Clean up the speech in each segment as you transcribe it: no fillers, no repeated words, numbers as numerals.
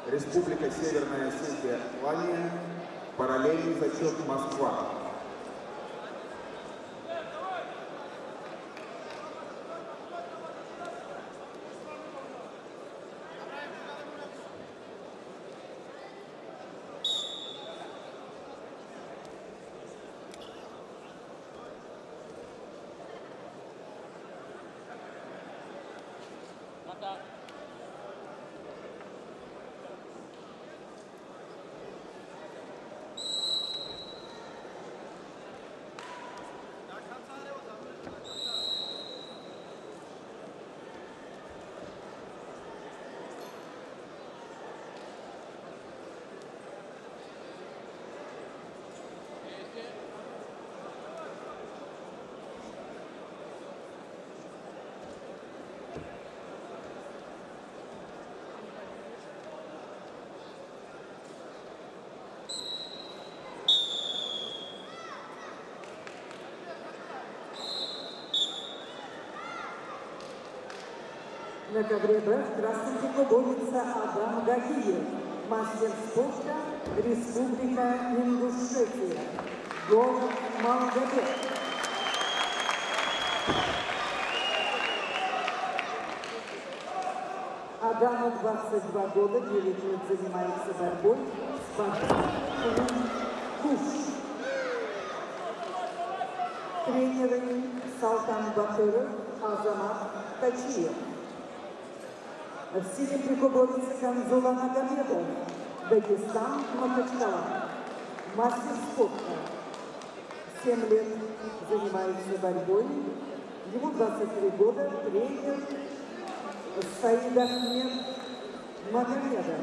Республика Северная Осетия, Лания, параллельный зачет Москва. На ковре Б в красном трико борется Адам Гагиев, мастер спорта, Республика Ингушетия, город Малгобек. Адаму 22 года, 9 лет занимается борьбой, спортсмен Куш. Тренеры Салтан Батыров, Азамат Тачиев. В синем трико борется Канзула Нагомедов, Дагестан, Махачкала, мастер спорта. 7 лет занимается борьбой, ему 23 года, тренер Саид Ахмед Магомедов.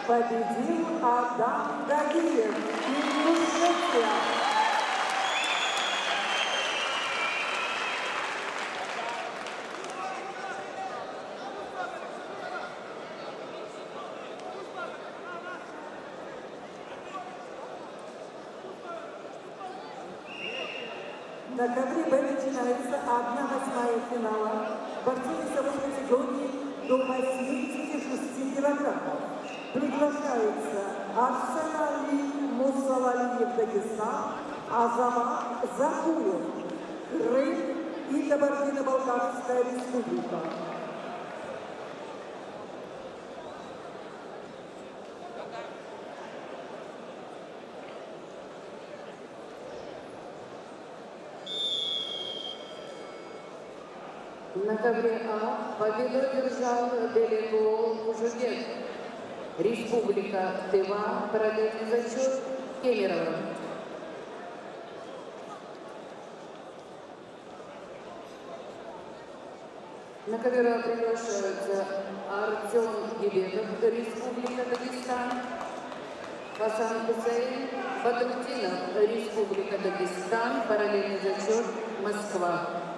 Победил Адам Галиев, Ингушетия. На ковре Б начинается 1/8 финала. Борцы весовой категории до 86 килограммов. Приглашается Арсенали Мусалалиев, Дагестан, Азамат Закуев, Крым и Кабардино-Балкарская республика. На ковре А победу одержал Белигол Мужубек, Республика Тыва, параллельный зачет Кемерово. На ковер А приглашаются Артем Гибетов, Республика Дагестан, Хасан Хусейн Бадрутдинов, Республика Дагестан, параллельный зачет Москва.